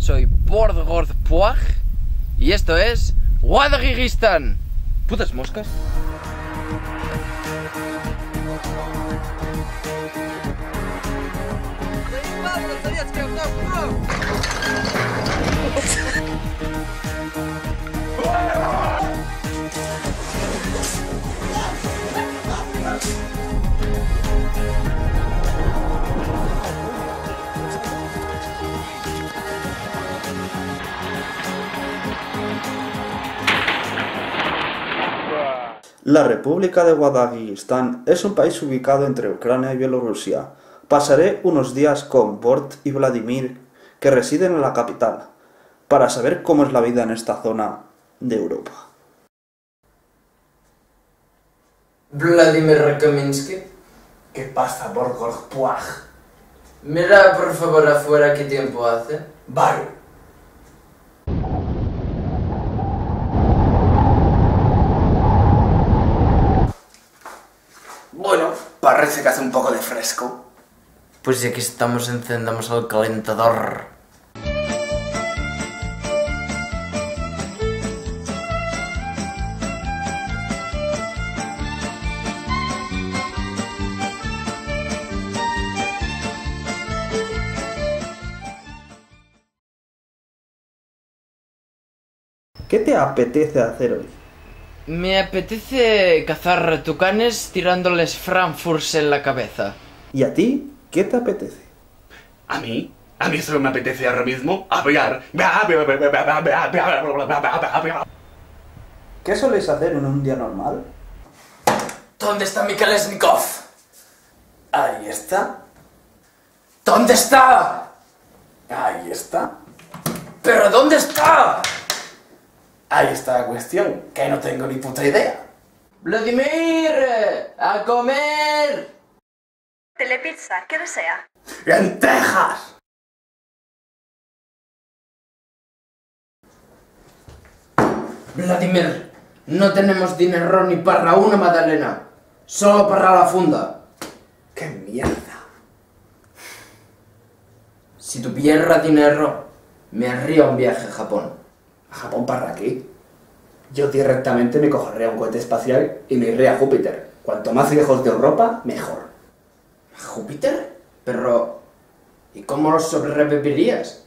soy Borgord Puag y esto es Wadagigistan. Putas moscas. La República de Wadagigistan es un país ubicado entre Ucrania y Bielorrusia. Pasaré unos días con Bort y Vladimir, que residen en la capital, para saber cómo es la vida en esta zona de Europa. Vladimir Kaminsky. ¿Qué pasa, Borgord Puag? Mira por favor afuera qué tiempo hace. Vale. Bueno, parece que hace un poco de fresco. Pues ya que estamos, encendamos el calentador. ¿Qué te apetece hacer hoy? Me apetece cazar tucanes tirándoles frankfurts en la cabeza. ¿Y a ti? ¿Qué te apetece? ¿A mí? A mí solo me apetece ahora mismo hablar. ¿Qué soléis hacer en un día normal? ¿Dónde está mi Kalashnikov? Ahí está. ¿Dónde está? Ahí está. ¿Pero dónde está? Ahí está la cuestión, que no tengo ni puta idea. ¡Vladimir! ¡A comer! Telepizza, ¿qué desea? ¡Lentejas! Vladimir, no tenemos dinero ni para una magdalena, solo para la funda. ¡Qué mierda! Si tuviera dinero, me haría un viaje a Japón. ¿A Japón para qué? Yo directamente me cogería un cohete espacial y me iría a Júpiter. Cuanto más lejos de Europa, mejor. ¿A Júpiter? Pero... ¿y cómo sobrevivirías?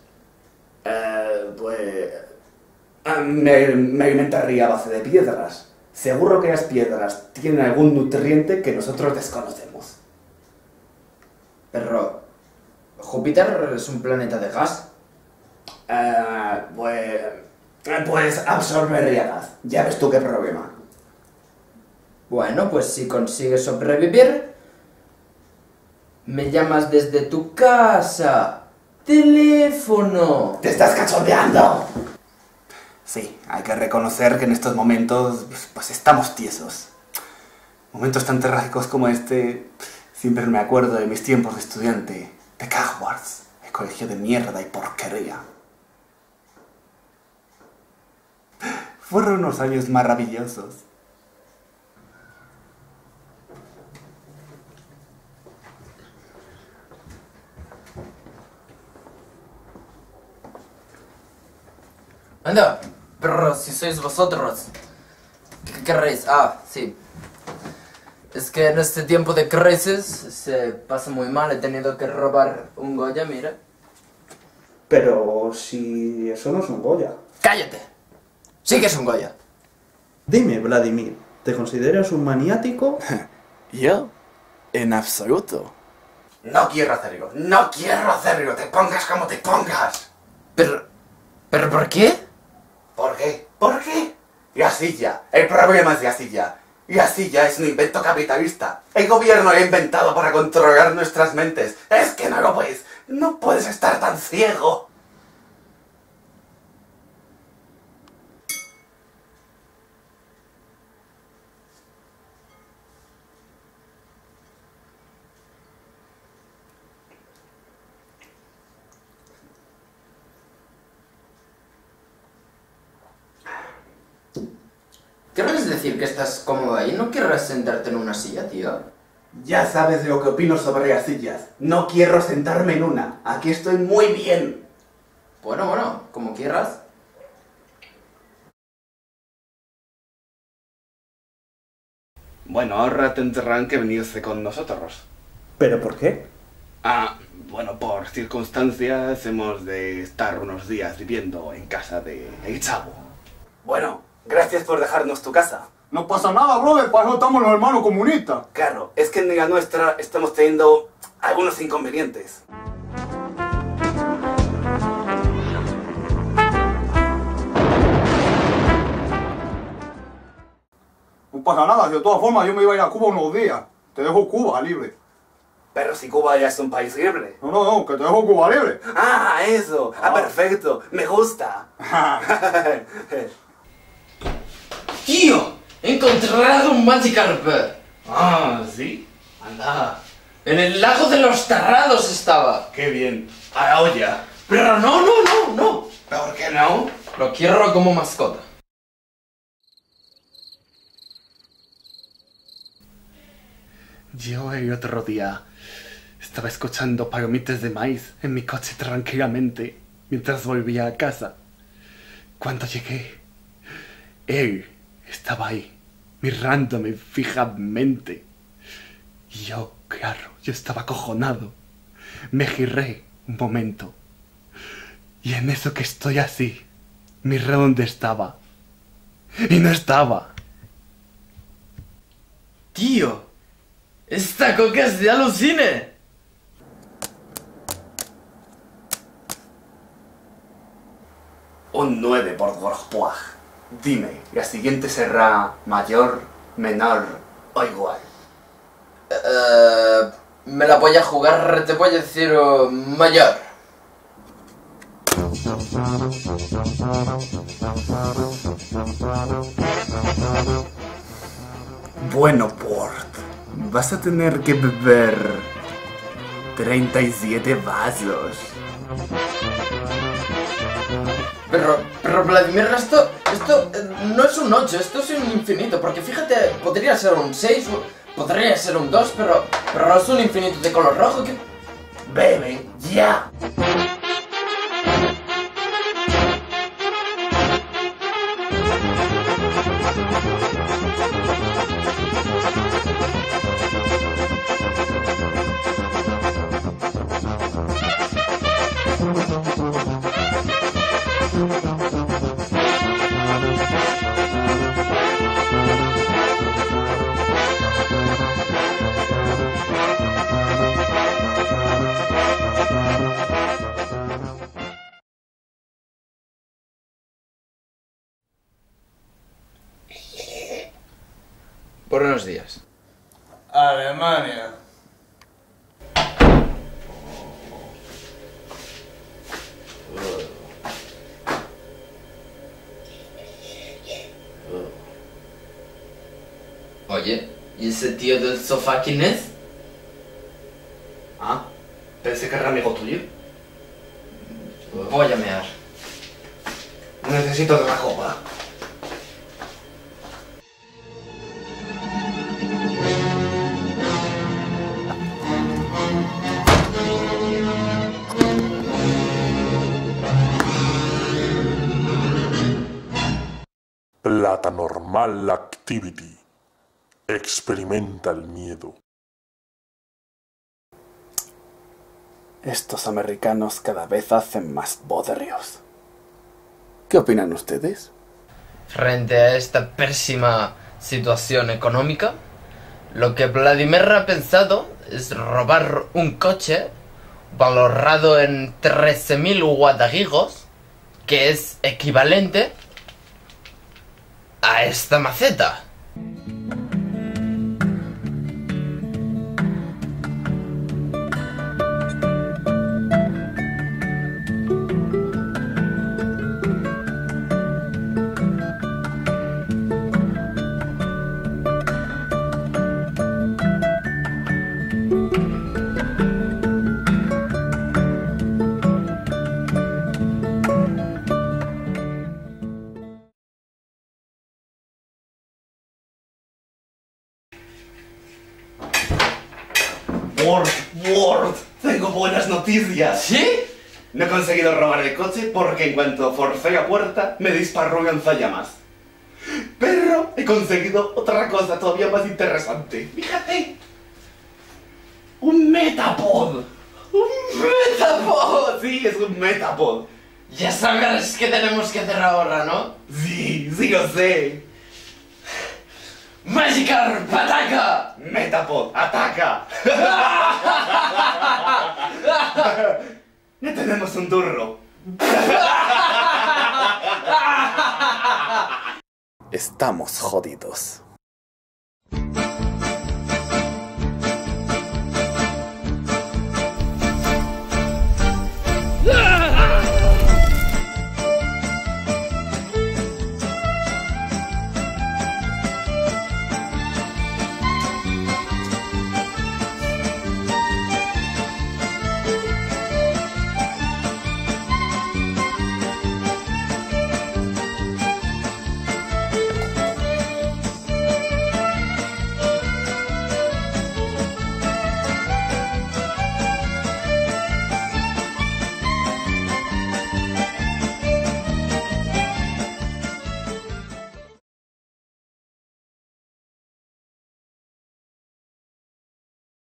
Me alimentaría a base de piedras. Seguro que las piedras tienen algún nutriente que nosotros desconocemos. Pero... ¿Júpiter es un planeta de gas? Pues absorbería gas. Ya ves tú qué problema. Bueno, pues si consigues sobrevivir, me llamas desde tu casa. ¡Teléfono! ¡Te estás cachondeando! Sí, hay que reconocer que en estos momentos, pues estamos tiesos. Momentos tan trágicos como este, siempre me acuerdo de mis tiempos de estudiante de Hogwarts, el colegio de mierda y porquería. Fueron unos años maravillosos. Anda, pero si sois vosotros, ¿qué queréis? Ah, sí. Es que en este tiempo de crisis se pasa muy mal, he tenido que robar un Goya, mira. Pero si eso no es un Goya. ¡Cállate! Sí que es un Goya. Dime, Vladimir, ¿te consideras un maniático? ¿Yo? En absoluto. No quiero hacerlo, no quiero hacerlo, te pongas como te pongas. ¿Pero por qué? ¿Por qué? ¿Por qué? La silla, el problema es la silla. La silla es un invento capitalista. El gobierno lo ha inventado para controlar nuestras mentes. Es que no lo ves, no puedes estar tan ciego. ¿Querrás decir que estás cómodo ahí? ¿No querrás sentarte en una silla, tío? Ya sabes de lo que opino sobre las sillas. No quiero sentarme en una. Aquí estoy muy bien. Bueno, como quieras. Bueno, ahora tendrán que venirse con nosotros. ¿Pero por qué? Bueno, por circunstancias hemos de estar unos días viviendo en casa de El Chavo. Bueno, gracias por dejarnos tu casa. No pasa nada, brother, para eso estamos los hermanos comunistas. Claro, es que en la nuestra estamos teniendo algunos inconvenientes. No pasa nada, de todas formas yo me iba a ir a Cuba unos días. Te dejo Cuba libre. Pero si Cuba ya es un país libre. No, que te dejo Cuba libre. Eso. Perfecto. Me gusta. ¡Tío! ¡He encontrado un Magikarp! ¿Sí? Anda. En el lago de los Tarrados estaba. Qué bien. A la olla. Pero no. ¿Por qué no? Lo quiero como mascota. Yo el otro día estaba escuchando palomitas de maíz en mi coche tranquilamente mientras volvía a casa. Cuando llegué, él estaba ahí, mirándome fijamente. Y yo, claro, yo estaba acojonado. Me giré un momento. Y en eso que estoy así, miré dónde estaba. Y no estaba. Tío, esta coca es de alucine. Un 9 por Gorgpuag. Dime, ¿la siguiente será mayor, menor o igual? Me la voy a jugar, te voy a decir mayor. Bueno, Port, vas a tener que beber 37 vasos. Pero Vladimir, esto no es un 8, esto es un infinito, porque fíjate, podría ser un 6, podría ser un 2, pero no es un infinito de color rojo que... ¡Bebe ya! Buenos días. Alemania. Oye, ¿y ese tío del sofá quién es? Pensé que era amigo tuyo. Voy a mear. Necesito de la copa. Platanormal Activity. Experimenta el miedo. Estos americanos cada vez hacen más bodrios. ¿Qué opinan ustedes? Frente a esta pésima situación económica, lo que Vladimir ha pensado es robar un coche valorado en 13.000 guadagigos, que es equivalente a esta maceta. Ward, tengo buenas noticias. ¿Sí? No he conseguido robar el coche porque en cuanto forcé a puerta me disparó un lanzallamas. Pero he conseguido otra cosa todavía más interesante. Fíjate. Un Metapod. ¡Un Metapod! Sí, es un Metapod. Ya sabes qué tenemos que hacer ahora, ¿no? Sí, sí lo sé. ¡Magikarp, ataca! Metapod, ataca. Ya tenemos un turro. Estamos jodidos.